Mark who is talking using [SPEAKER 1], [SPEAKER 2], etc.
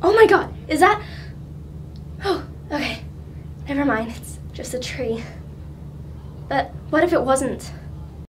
[SPEAKER 1] Oh my god, is that... Oh, okay. Never mind, it's just a tree. But what if it wasn't?